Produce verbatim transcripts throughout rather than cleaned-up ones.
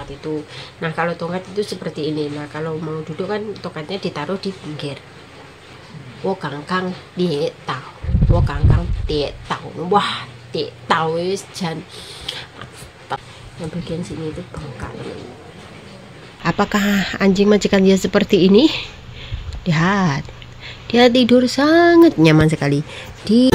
tongkat itu. Nah kalau tongkat itu seperti ini. Nah kalau mau duduk kan tongkatnya ditaruh di pinggir. Wo kangkang dia tahu, wo kangkang dia tahu, wah dia tahu jan. Yang bagian sini itu bengkak. Apakah anjing majikan dia seperti ini? Lihat, dia tidur sangat nyaman sekali di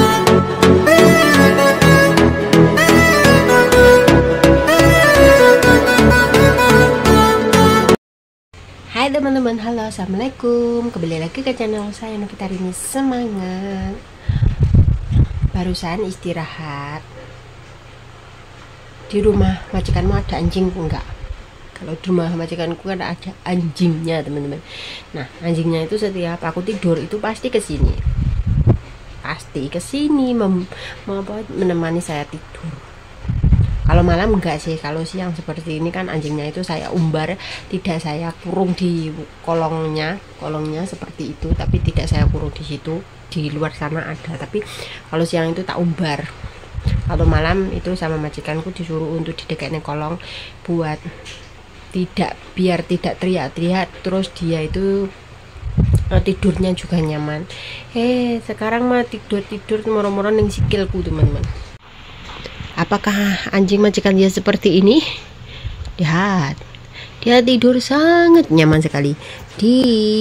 Hai teman-teman, halo, assalamualaikum. Kembali lagi ke channel saya, Novita Rini. Semangat. Barusan istirahat. Di rumah majikanmu ada anjing enggak? Kalau di rumah majikanku kan ada anjingnya, teman-teman. Nah, anjingnya itu setiap aku tidur itu pasti ke sini. Pasti ke sini mem mau apa, menemani saya tidur. Kalau malam enggak sih, kalau siang seperti ini kan anjingnya itu saya umbar, tidak saya kurung di kolongnya, kolongnya seperti itu, tapi tidak saya kurung di situ, di luar sana ada, tapi kalau siang itu tak umbar. Kalau malam itu sama majikanku disuruh untuk didekatin kolong buat tidak, biar tidak teriak-teriak, terus dia itu uh, tidurnya juga nyaman. Eh sekarang mah tidur-tidur moro-moro ning sikilku, teman-teman. Apakah anjing majikan dia seperti ini? Lihat, dia tidur sangat nyaman sekali di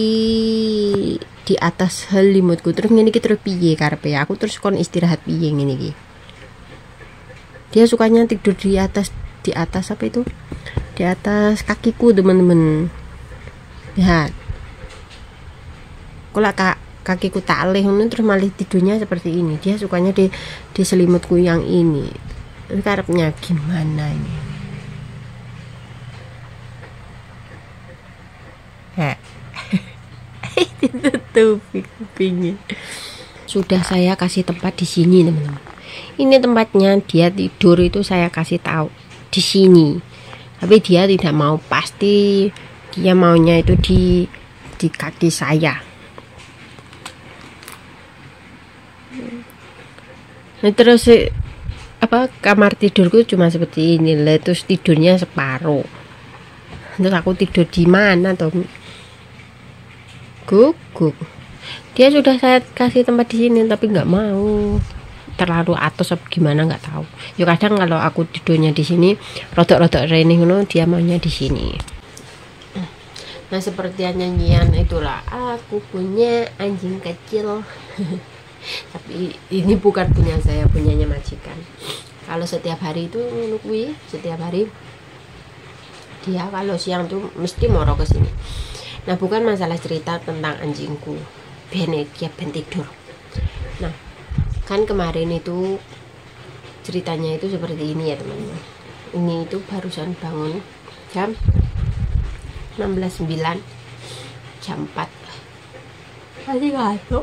di atas selimutku. Terus ini kita terus piye karepe aku terus kon istirahat piye ngene iki. Dia sukanya tidur di atas di atas apa itu? Di atas kakiku, teman-teman. Lihat. Kalau kak kakiku tak leh terus malah tidurnya seperti ini. Dia sukanya di di selimutku yang ini. Karepnya gimana ini? Heh. Ditutupi kupingnya. Sudah saya kasih tempat di sini, teman-teman. Ini tempatnya dia tidur itu saya kasih tahu di sini. Tapi dia tidak mau, pasti dia maunya itu di di kaki saya. Nah, terus apa kamar tidurku cuma seperti ini lah, terus tidurnya separuh. Terus aku tidur di mana toh? Guguk. Dia sudah saya kasih tempat di sini tapi nggak mau. Terlalu atas apa gimana nggak tahu. Ya kadang kalau aku tidurnya di sini, rodok-rodok rene ngono, dia maunya di sini. Nah, seperti nyanyian itulah, aku punya anjing kecil. Tapi ini bukan punya saya, punyanya majikan. Kalau setiap hari itu nungguin, setiap hari dia kalau siang tuh mesti moro ke sini. Nah, bukan masalah cerita tentang anjingku, ben dia ben tidur. Nah, kan kemarin itu ceritanya itu seperti ini ya, teman-teman. Ini itu barusan bangun jam enam belas sembilan, jam empat. Masih ngantuk.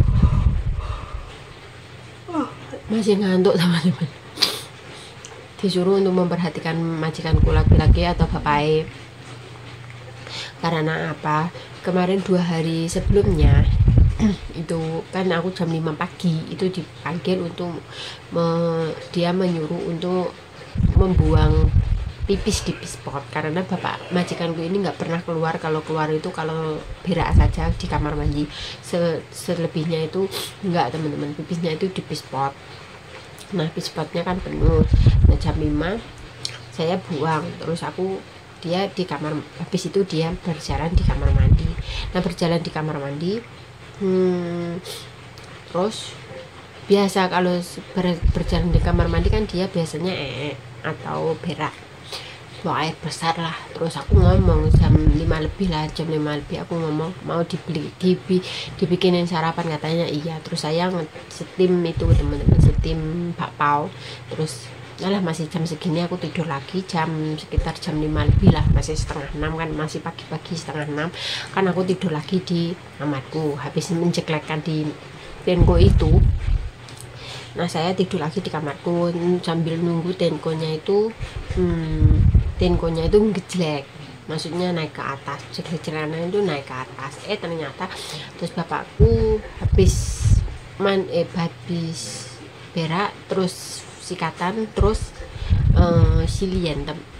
Masih ngantuk, teman-teman. Disuruh untuk memperhatikan majikanku laki-laki atau bapak. Karena apa? Kemarin dua hari sebelumnya itu kan aku jam lima pagi itu dipanggil untuk me, dia menyuruh untuk membuang pipis di pispot, karena bapak majikanku ini nggak pernah keluar. Kalau keluar itu kalau berak saja di kamar mandi, Se, selebihnya itu nggak, teman-teman. Pipisnya itu di pispot. Nah, pispotnya kan penuh. Nah, jam lima saya buang, terus aku dia di kamar, habis itu dia berjalan di kamar mandi. Nah, berjalan di kamar mandi hmm, terus biasa kalau ber, berjalan di kamar mandi kan dia biasanya ee atau berak, buang air besar lah. Terus aku ngomong jam lima lebih lah, jam lima lebih aku ngomong mau dibeli dibi, dibikinin sarapan, katanya iya. Terus saya setim itu, teman-teman, setim bakpao. Terus alah masih jam segini aku tidur lagi, jam sekitar jam lima lebih lah, masih setengah enam kan, masih pagi-pagi setengah enam kan aku tidur lagi di kamarku habis menjeklekkan di tenko itu. Nah, saya tidur lagi di kamarku sambil nunggu tenkonya itu hmm, tenkonya itu ngejlek, maksudnya naik ke atas, jelek-jeleknya itu naik ke atas. Eh ternyata terus bapakku habis man eh habis berak terus sikatan, terus uh, silian,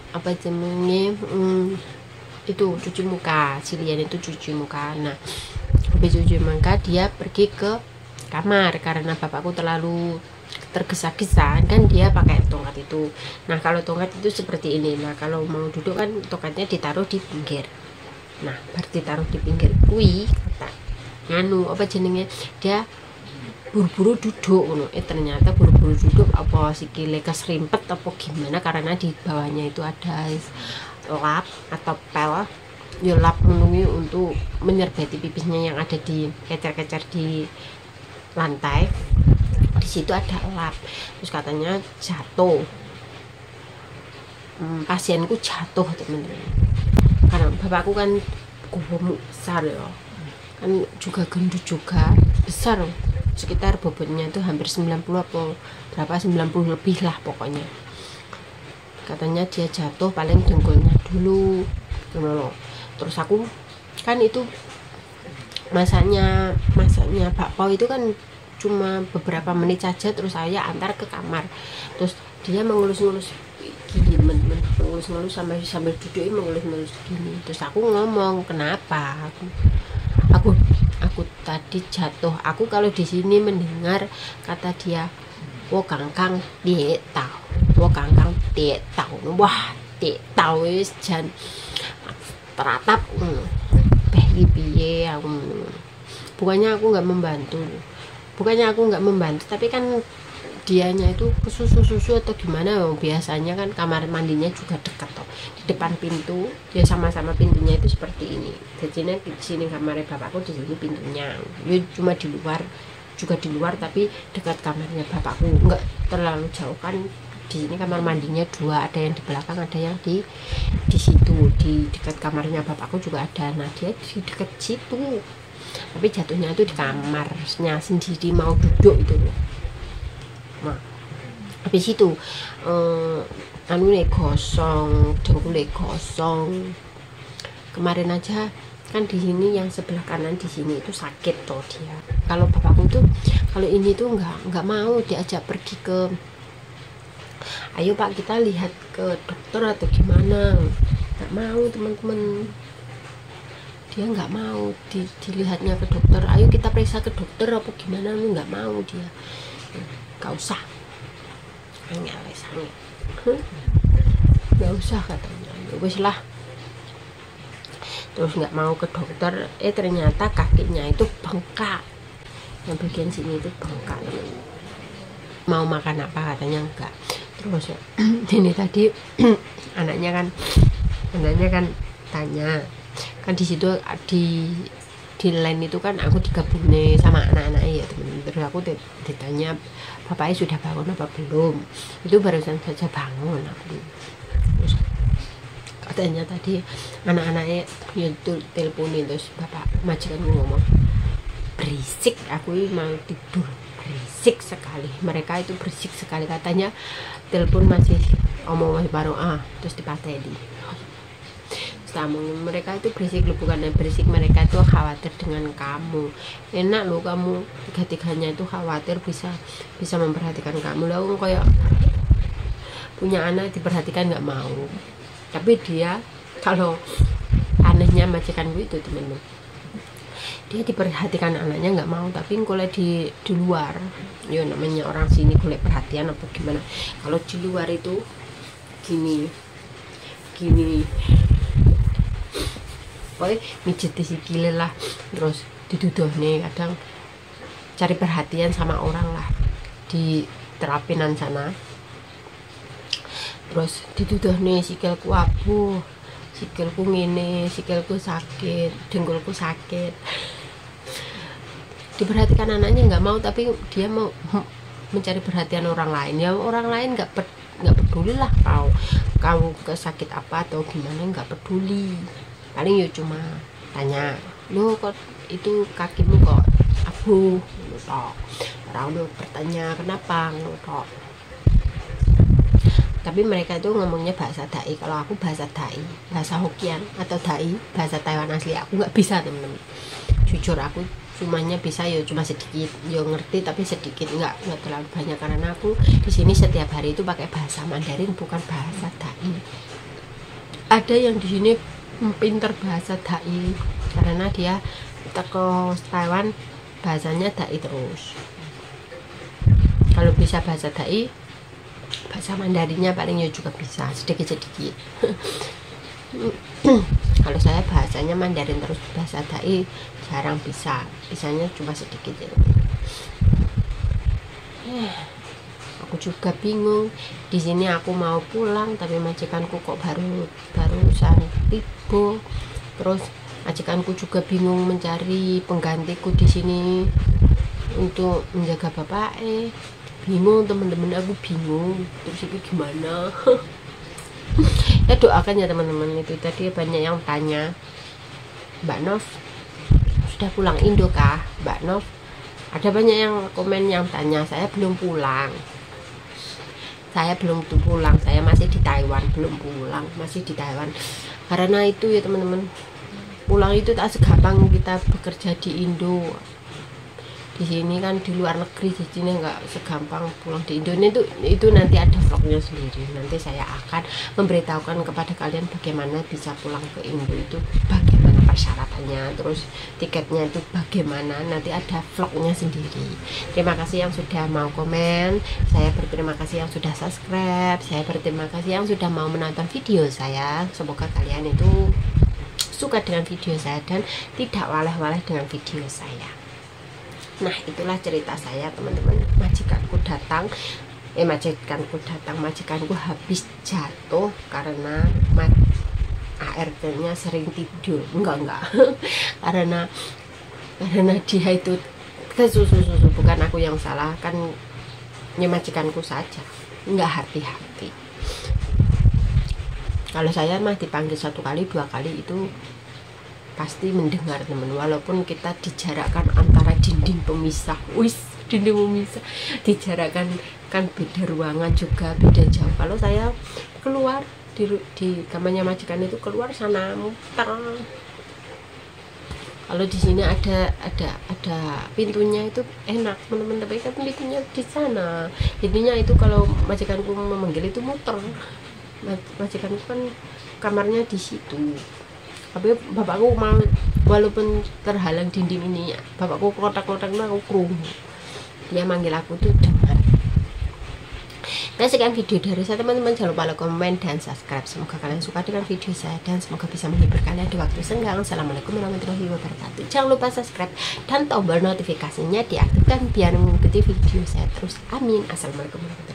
apa jenenge hmm, itu cuci muka, si Lian itu cuci muka. Nah habis cuci muka dia pergi ke kamar karena bapakku terlalu tergesa-gesa kan, dia pakai tongkat itu. Nah kalau tongkat itu seperti ini, nah kalau mau duduk kan tongkatnya ditaruh di pinggir. Nah baru ditaruh di pinggir kui kata nganu apa jenenge, dia buru-buru duduk ngono. Eh ternyata buru-buru duduk apa sikile keserimpet apa gimana, karena di bawahnya itu ada lap atau pel, ya lap menunggu untuk menyerbeti pipisnya yang ada di kecer-kecer di lantai. Di situ ada lap, terus katanya jatuh. Hmm, pasienku jatuh teman-teman, karena bapakku kan kubu besar ya, kan juga gendut juga besar, sekitar bobotnya itu hampir sembilan puluh atau berapa, sembilan puluh lebih lah pokoknya. Katanya dia jatuh paling dengkulnya dulu gitu. Terus aku kan itu masaknya masaknya bakpao itu kan cuma beberapa menit saja, terus saya antar ke kamar. Terus dia mengelus-ngelus gini, mengelus-ngelus sampai sambil duduk mengelus-ngelus gini. Terus aku ngomong, kenapa? Aku aku aku tadi jatuh. Aku kalau di sini mendengar kata dia, wo kangkang dia tahu, wo kangkang dia tahu. Wah, dia tahu wis jan teratap. Beh piye aku. Bukannya aku nggak membantu. Bukannya aku nggak membantu, tapi kan dianya itu kesusu-susu atau gimana. Biasanya kan kamar mandinya juga dekat toh, di depan pintu, ya sama-sama pintunya itu seperti ini. Jadi di sini kamar bapakku, di sini pintunya, ya cuma di luar, juga di luar tapi dekat kamarnya bapakku, nggak terlalu jauh kan. Di sini kamar mandinya dua, ada yang di belakang, ada yang di di situ, di dekat kamarnya bapakku juga ada. Nah dia di dekat situ, tapi jatuhnya itu di kamarnya sendiri, mau duduk itu loh. Nah habis itu eh, anu nih gosong, dengkulnya gosong. Kemarin aja kan di sini yang sebelah kanan di sini itu sakit toh dia. Kalau bapakku tuh kalau ini tuh nggak nggak mau diajak pergi ke, ayo pak kita lihat ke dokter atau gimana, nggak mau teman-teman. Dia nggak mau di, dilihatnya ke dokter, ayo kita periksa ke dokter apa gimana, nggak mau dia, nggak usah, nggak usah, nggak usah katanya, wes lah. Terus nggak mau ke dokter, eh ternyata kakinya itu bengkak, yang bagian sini itu bengkak. Mau makan apa katanya enggak. Terus ini tadi anaknya kan, anaknya kan tanya. Kan di situ di di line itu kan aku digabungin sama anak-anak ya teman-teman. Terus aku ditanya bapaknya sudah bangun apa belum, itu barusan saja bangun aku. Terus katanya tadi anak-anaknya ya teleponin, terus bapak majikan ngomong berisik, aku mau tidur, berisik sekali, mereka itu berisik sekali katanya. Telepon masih omong masih baru ah terus dipateni. Sama mereka itu berisik loh, bukan berisik, mereka itu khawatir dengan kamu. Enak loh kamu tiga-tiganya itu khawatir, bisa bisa memperhatikan kamu. Lalu kayak punya anak diperhatikan nggak mau, tapi dia kalau anehnya majikanku itu temen-temen, dia diperhatikan anaknya nggak mau, tapi kalau di di luar, ya namanya orang sini kulit perhatian apa gimana. Kalau di luar itu gini gini pokoknya mijet di sikile lah, terus diduduh nih, kadang cari perhatian sama orang lah di terapinan sana. Terus diduduh nih, sikilku abu, sikilku ngene, sikilku sakit, dengkulku sakit. Diperhatikan anaknya nggak mau, tapi dia mau mencari perhatian orang lain. Ya orang lain nggak per, nggak peduli lah kau kamu kesakit apa atau gimana, nggak peduli. Paling ya cuma tanya, lo kok itu kakimu kok abu, tok. Orang lo bertanya kenapa, tok. Tapi mereka itu ngomongnya bahasa Dai, kalau aku bahasa Dai, bahasa Hokkien atau Dai, bahasa Taiwan asli aku nggak bisa temen-temen. Jujur aku cumanya bisa ya cuma sedikit, ya ngerti tapi sedikit, nggak nggak terlalu banyak, karena aku di sini setiap hari itu pakai bahasa Mandarin bukan bahasa Dai. ada yang di sini pinter bahasa dai karena dia teko Taiwan, bahasanya dai terus. Kalau bisa bahasa dai, bahasa Mandarinnya paling ya juga bisa sedikit-sedikit. Kalau saya bahasanya Mandarin terus, bahasa dai jarang bisa, bisanya cuma sedikit ya. Eh, aku juga bingung. Di sini aku mau pulang, tapi majikanku kok baru barusan tiba. Terus majikanku juga bingung mencari penggantiku di sini untuk menjaga bapak. Eh, bingung teman-teman, aku bingung. Terus itu gimana? Ya doakan ya teman-teman. Itu tadi banyak yang tanya, Mbak Nov sudah pulang Indo kah? Mbak Nov, ada banyak yang komen yang tanya, saya belum pulang. Saya belum tuh pulang, saya masih di Taiwan, belum pulang, masih di Taiwan. Karena itu ya teman-teman, pulang itu tak segampang kita bekerja di Indo. Di sini kan di luar negeri, di sini nggak segampang pulang di Indo. Itu itu nanti ada vlognya sendiri. Nanti saya akan memberitahukan kepada kalian bagaimana bisa pulang ke Indo itu, bagaimana persyaratannya, terus tiketnya itu bagaimana. Nanti ada vlognya sendiri. Terima kasih yang sudah mau komen, saya berterima kasih yang sudah subscribe, saya berterima kasih yang sudah mau menonton video saya. Semoga kalian itu suka dengan video saya dan tidak waleh-waleh dengan video saya. Nah, itulah cerita saya teman-teman. Majikanku datang eh majikanku datang majikanku habis jatuh karena A R T-nya sering tidur. Enggak enggak karena karena dia itu ke susu-susu, bukan aku yang salah, kan ya majikanku saja enggak hati-hati. Kalau saya mah dipanggil satu kali dua kali itu pasti mendengar teman, walaupun kita dijarakkan antara dinding pemisah, wis dinding pemisah, dijarakkan kan beda ruangan juga, beda jauh. Kalau saya keluar di, di kamarnya majikan itu keluar sana muter. Kalau di sini ada ada ada pintunya itu enak teman-teman, tapi kan pintunya di sana, jadinya itu kalau majikanku memanggil itu muter. Majikanku kan kamarnya di situ. Tapi bapakku mal, walaupun terhalang dinding ini, bapakku kotak-kotak aku krungu. Dia manggil aku tuh dengar. Nah, sekian video dari saya teman-teman. Jangan lupa like, komen, dan subscribe. Semoga kalian suka dengan video saya dan semoga bisa menghibur kalian di waktu senggang. Assalamualaikum warahmatullahi wabarakatuh. Jangan lupa subscribe dan tombol notifikasinya diaktifkan biar mengikuti video saya terus. Amin. Assalamualaikum warahmatullahi wabarakatuh.